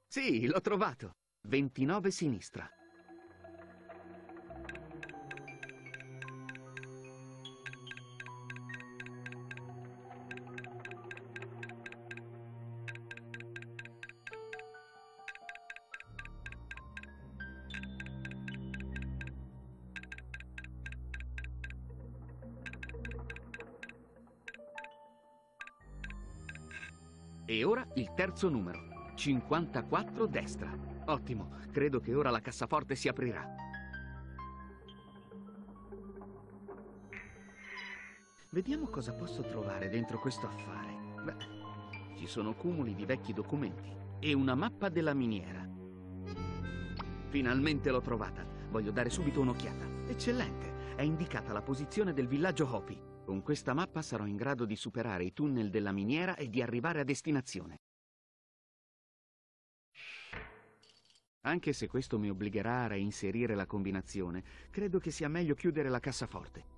Sì, l'ho trovato. 29 sinistra. E ora il terzo numero, 54 destra. Ottimo, credo che ora la cassaforte si aprirà. Vediamo cosa posso trovare dentro questo affare. Beh, ci sono cumuli di vecchi documenti e una mappa della miniera. Finalmente l'ho trovata. Voglio dare subito un'occhiata. Eccellente, è indicata la posizione del villaggio Hopi. Con questa mappa sarò in grado di superare i tunnel della miniera e di arrivare a destinazione. Anche se questo mi obbligherà a reinserire la combinazione, credo che sia meglio chiudere la cassaforte.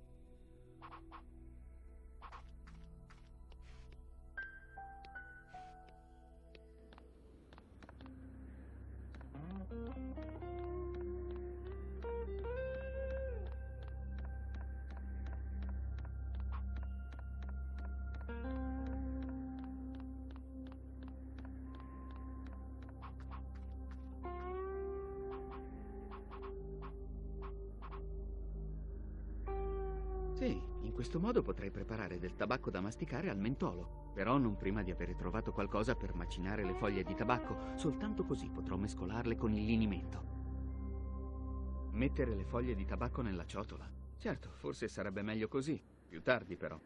Sì, in questo modo potrei preparare del tabacco da masticare al mentolo. Però non prima di aver trovato qualcosa per macinare le foglie di tabacco. Soltanto così potrò mescolarle con il linimento. Mettere le foglie di tabacco nella ciotola. Certo, forse sarebbe meglio così. Più tardi, però.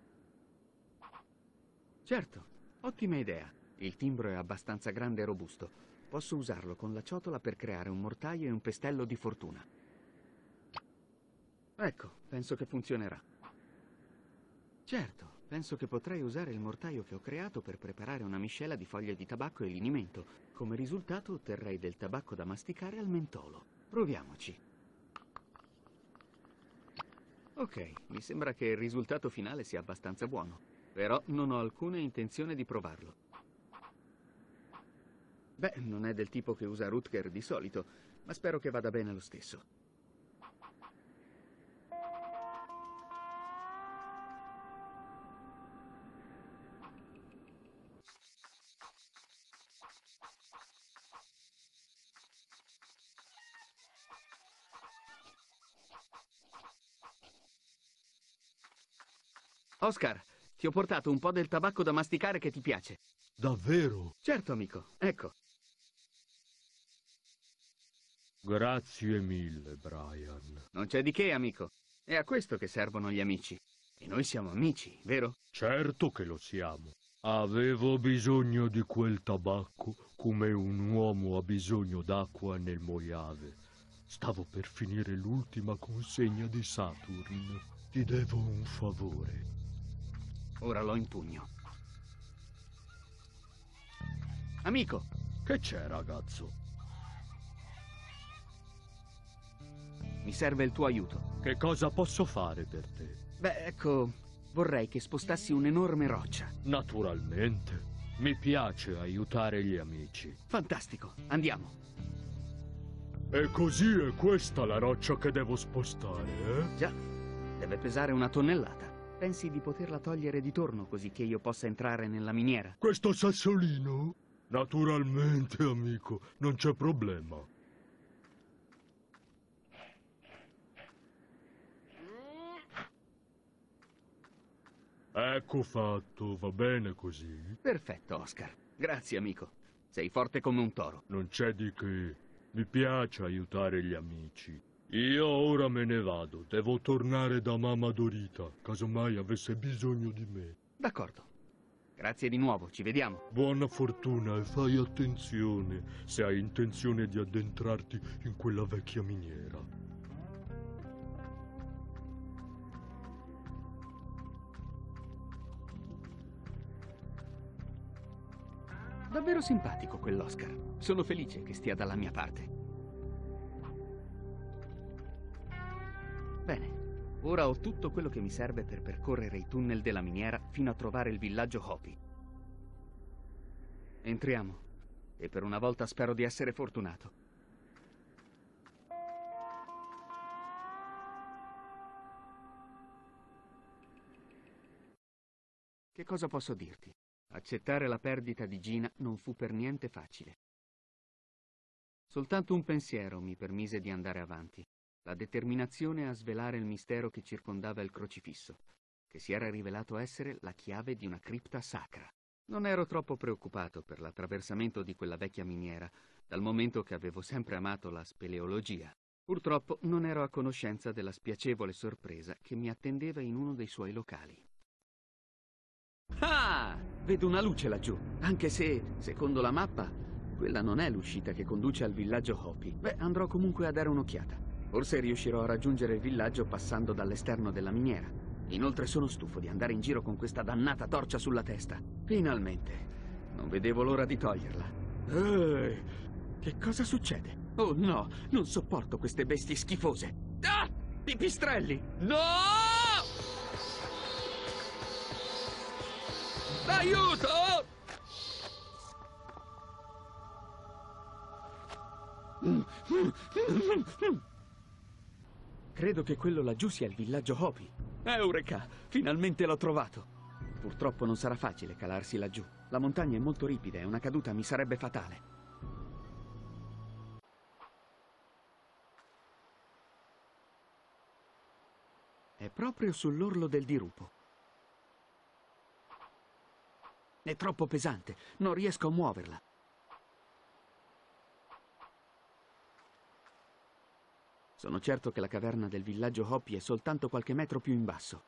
Certo, ottima idea. Il timbro è abbastanza grande e robusto. Posso usarlo con la ciotola per creare un mortaio e un pestello di fortuna. Ecco, penso che funzionerà. Certo, penso che potrei usare il mortaio che ho creato per preparare una miscela di foglie di tabacco e linimento. Come risultato otterrei del tabacco da masticare al mentolo. Proviamoci. Ok, mi sembra che il risultato finale sia abbastanza buono. Però non ho alcuna intenzione di provarlo. Beh, non è del tipo che usa Rutger di solito, ma spero che vada bene lo stesso. Oscar, ti ho portato un po' del tabacco da masticare che ti piace. Davvero? Certo, amico, ecco. Grazie mille, Brian. Non c'è di che, amico. È a questo che servono gli amici. E noi siamo amici, vero? Certo che lo siamo. Avevo bisogno di quel tabacco come un uomo ha bisogno d'acqua nel Mojave. Stavo per finire l'ultima consegna di Saturn. Ti devo un favore. Ora l'ho in pugno. Amico! Che c'è, ragazzo? Mi serve il tuo aiuto. Che cosa posso fare per te? Beh, ecco, vorrei che spostassi un'enorme roccia. Naturalmente. Mi piace aiutare gli amici. Fantastico, andiamo. E così è questa la roccia che devo spostare, eh? Già, deve pesare 1 tonnellata. Pensi di poterla togliere di torno così che io possa entrare nella miniera? Questo sassolino? Naturalmente, amico, non c'è problema. Ecco fatto, va bene così? Perfetto, Oscar. Grazie, amico. Sei forte come un toro. Non c'è di che. Mi piace aiutare gli amici. Io ora me ne vado. Devo tornare da mamma Dorita, casomai avesse bisogno di me. D'accordo. Grazie di nuovo, ci vediamo. Buona fortuna e fai attenzione se hai intenzione di addentrarti in quella vecchia miniera. Davvero simpatico quell'Oscar. Sono felice che stia dalla mia parte. Bene, ora ho tutto quello che mi serve per percorrere i tunnel della miniera fino a trovare il villaggio Hopi. Entriamo. e per una volta spero di essere fortunato. Che cosa posso dirti? Accettare la perdita di Gina non fu per niente facile. Soltanto un pensiero mi permise di andare avanti: la determinazione a svelare il mistero che circondava il crocifisso, che si era rivelato essere la chiave di una cripta sacra. Non ero troppo preoccupato per l'attraversamento di quella vecchia miniera, dal momento che avevo sempre amato la speleologia. Purtroppo non ero a conoscenza della spiacevole sorpresa che mi attendeva in uno dei suoi locali. Ah! Vedo una luce laggiù, anche se, secondo la mappa, quella non è l'uscita che conduce al villaggio Hopi. Beh, andrò comunque a dare un'occhiata. Forse riuscirò a raggiungere il villaggio passando dall'esterno della miniera. Inoltre sono stufo di andare in giro con questa dannata torcia sulla testa. Finalmente. Non vedevo l'ora di toglierla. Ehi, che cosa succede? Oh no, non sopporto queste bestie schifose. Ah! Pipistrelli! No! Aiuto! Credo che quello laggiù sia il villaggio Hopi. Eureka! Finalmente l'ho trovato. Purtroppo non sarà facile calarsi laggiù. La montagna è molto ripida e una caduta mi sarebbe fatale. È proprio sull'orlo del dirupo. È troppo pesante, non riesco a muoverla. Sono certo che la caverna del villaggio Hopi è soltanto qualche metro più in basso.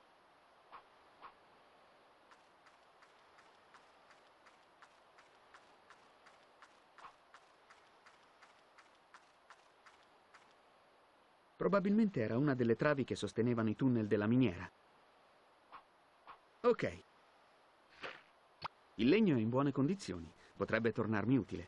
Probabilmente era una delle travi che sostenevano i tunnel della miniera. Ok. Il legno è in buone condizioni, potrebbe tornarmi utile.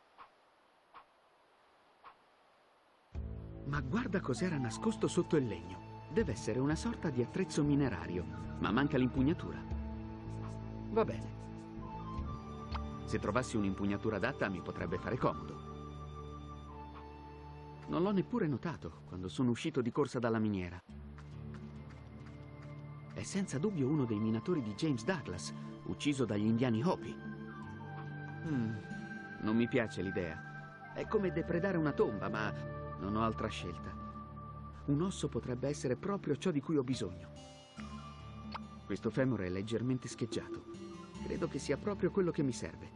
Ma guarda cos'era nascosto sotto il legno. Deve essere una sorta di attrezzo minerario, ma manca l'impugnatura. Va bene. Se trovassi un'impugnatura adatta mi potrebbe fare comodo. Non l'ho neppure notato quando sono uscito di corsa dalla miniera. È senza dubbio uno dei minatori di James Douglas, ucciso dagli indiani Hopi. Non mi piace l'idea. È come depredare una tomba, ma non ho altra scelta. Un osso potrebbe essere proprio ciò di cui ho bisogno. Questo femore è leggermente scheggiato. Credo che sia proprio quello che mi serve.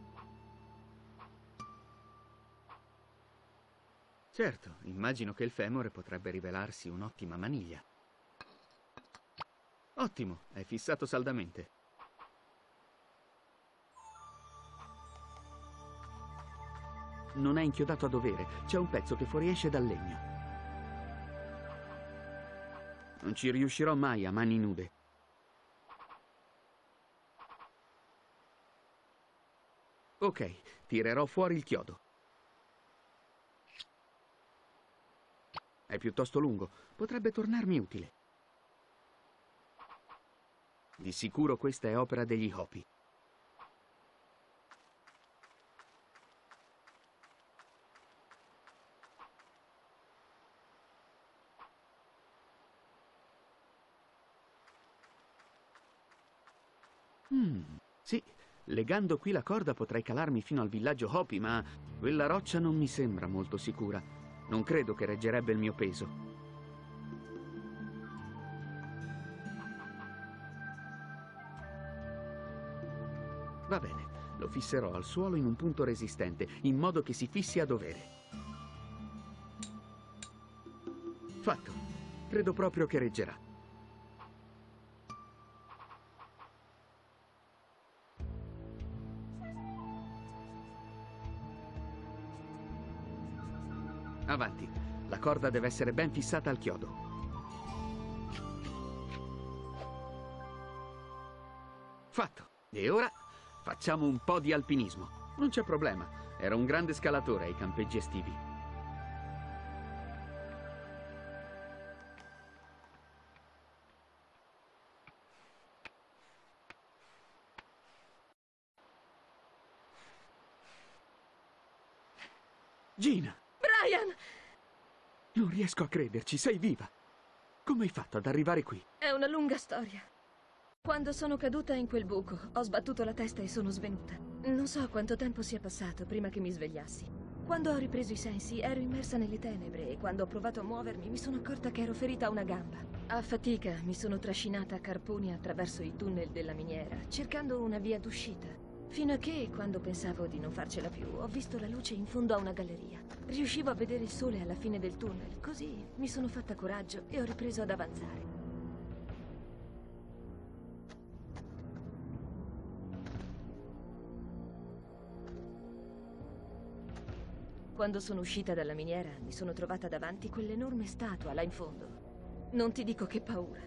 Certo, immagino che il femore potrebbe rivelarsi un'ottima maniglia. Ottimo, è fissato saldamente. Non è inchiodato a dovere, c'è un pezzo che fuoriesce dal legno. Non ci riuscirò mai a mani nude. Ok, tirerò fuori il chiodo. È piuttosto lungo, potrebbe tornarmi utile. Di sicuro questa è opera degli Hopi. Sì, legando qui la corda potrei calarmi fino al villaggio Hopi, ma quella roccia non mi sembra molto sicura. Non credo che reggerebbe il mio peso. Va bene, lo fisserò al suolo in un punto resistente, in modo che si fissi a dovere. Fatto. Credo proprio che reggerà. Avanti, la corda deve essere ben fissata al chiodo. Fatto. E ora facciamo un po' di alpinismo. Non c'è problema, ero un grande scalatore ai campeggi estivi. Gina! Brian! Non riesco a crederci, sei viva! Come hai fatto ad arrivare qui? È una lunga storia. Quando sono caduta in quel buco, ho sbattuto la testa e sono svenuta. Non so quanto tempo sia passato prima che mi svegliassi. Quando ho ripreso i sensi, ero immersa nelle tenebre e quando ho provato a muovermi mi sono accorta che ero ferita a una gamba. A fatica mi sono trascinata a carponi attraverso i tunnel della miniera, cercando una via d'uscita. Fino a che, quando pensavo di non farcela più, ho visto la luce in fondo a una galleria. Riuscivo a vedere il sole alla fine del tunnel, così mi sono fatta coraggio e ho ripreso ad avanzare. Quando sono uscita dalla miniera, mi sono trovata davanti quell'enorme statua là in fondo. Non ti dico che paura.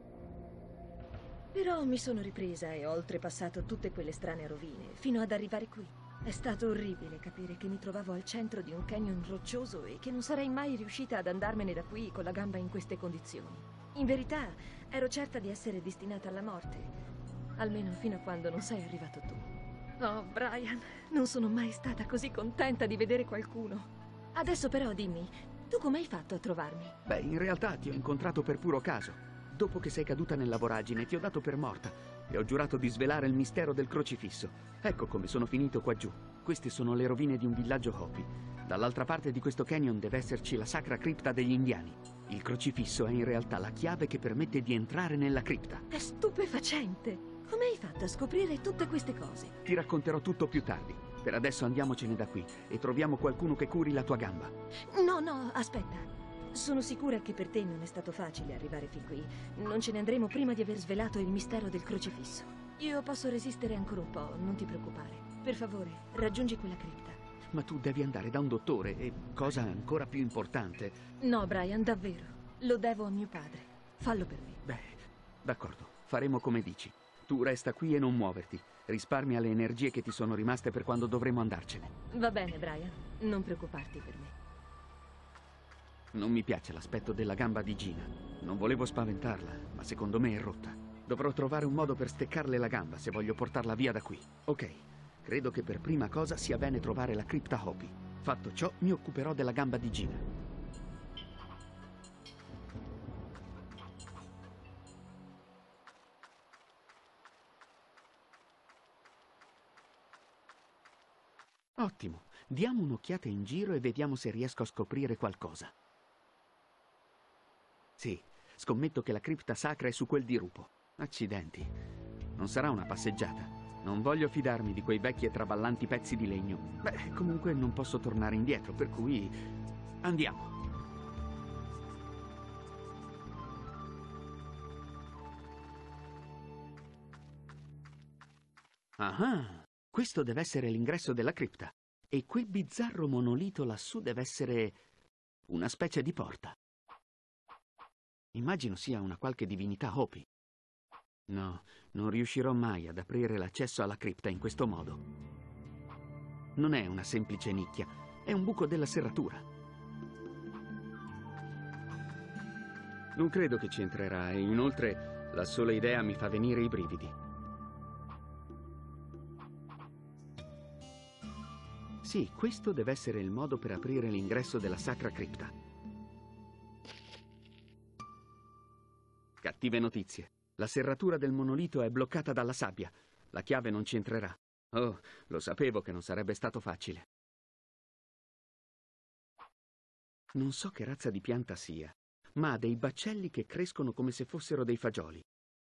Però mi sono ripresa e ho oltrepassato tutte quelle strane rovine, fino ad arrivare qui. È stato orribile capire che mi trovavo al centro di un canyon roccioso e che non sarei mai riuscita ad andarmene da qui con la gamba in queste condizioni. In verità, ero certa di essere destinata alla morte. Almeno fino a quando non sei arrivato tu. Oh, Brian, non sono mai stata così contenta di vedere qualcuno. Adesso però dimmi, tu come hai fatto a trovarmi? Beh, in realtà ti ho incontrato per puro caso. Dopo che sei caduta nella voragine, ti ho dato per morta e ho giurato di svelare il mistero del crocifisso. Ecco come sono finito qua giù. Queste sono le rovine di un villaggio Hopi. Dall'altra parte di questo canyon deve esserci la sacra cripta degli indiani. Il crocifisso è in realtà la chiave che permette di entrare nella cripta. È stupefacente! Come hai fatto a scoprire tutte queste cose? Ti racconterò tutto più tardi. Per adesso andiamocene da qui e troviamo qualcuno che curi la tua gamba. No, aspetta. Sono sicura che per te non è stato facile arrivare fin qui. Non ce ne andremo prima di aver svelato il mistero del crocifisso. Io posso resistere ancora un po', non ti preoccupare. Per favore, raggiungi quella cripta. Ma tu devi andare da un dottore e, cosa ancora più importante... No, Brian, davvero. Lo devo a mio padre. Fallo per me. Beh, d'accordo. Faremo come dici. Tu resta qui e non muoverti. Risparmia le energie che ti sono rimaste per quando dovremo andarcene. Va bene, Brian. Non preoccuparti per me. Non mi piace l'aspetto della gamba di Gina. Non volevo spaventarla, ma secondo me è rotta. Dovrò trovare un modo per steccarle la gamba se voglio portarla via da qui. Ok, credo che per prima cosa sia bene trovare la cripta Hopi. Fatto ciò, mi occuperò della gamba di Gina. Ottimo, diamo un'occhiata in giro e vediamo se riesco a scoprire qualcosa. Sì, scommetto che la cripta sacra è su quel dirupo. Accidenti, non sarà una passeggiata. Non voglio fidarmi di quei vecchi e traballanti pezzi di legno. Beh, comunque non posso tornare indietro, per cui... andiamo. Ah, questo deve essere l'ingresso della cripta. E quel bizzarro monolito lassù deve essere una specie di porta. Immagino sia una qualche divinità Hopi. No, non riuscirò mai ad aprire l'accesso alla cripta in questo modo. Non è una semplice nicchia, è un buco della serratura. Non credo che ci entrerà e inoltre la sola idea mi fa venire i brividi. Sì, questo deve essere il modo per aprire l'ingresso della sacra cripta. Cattive notizie. La serratura del monolito è bloccata dalla sabbia. La chiave non ci entrerà. Oh, lo sapevo che non sarebbe stato facile. Non so che razza di pianta sia, ma ha dei baccelli che crescono come se fossero dei fagioli.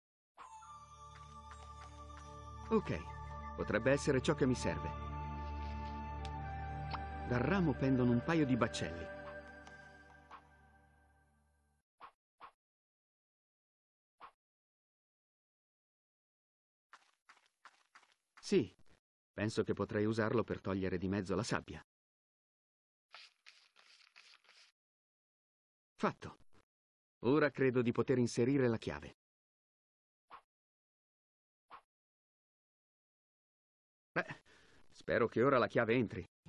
Ok, potrebbe essere ciò che mi serve. Dal ramo pendono un paio di baccelli. Sì, penso che potrei usarlo per togliere di mezzo la sabbia. Fatto. Ora credo di poter inserire la chiave. Beh, spero che ora la chiave entri.